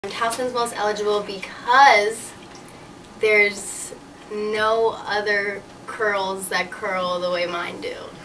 Towson's most eligible because there's no other curls that curl the way mine do.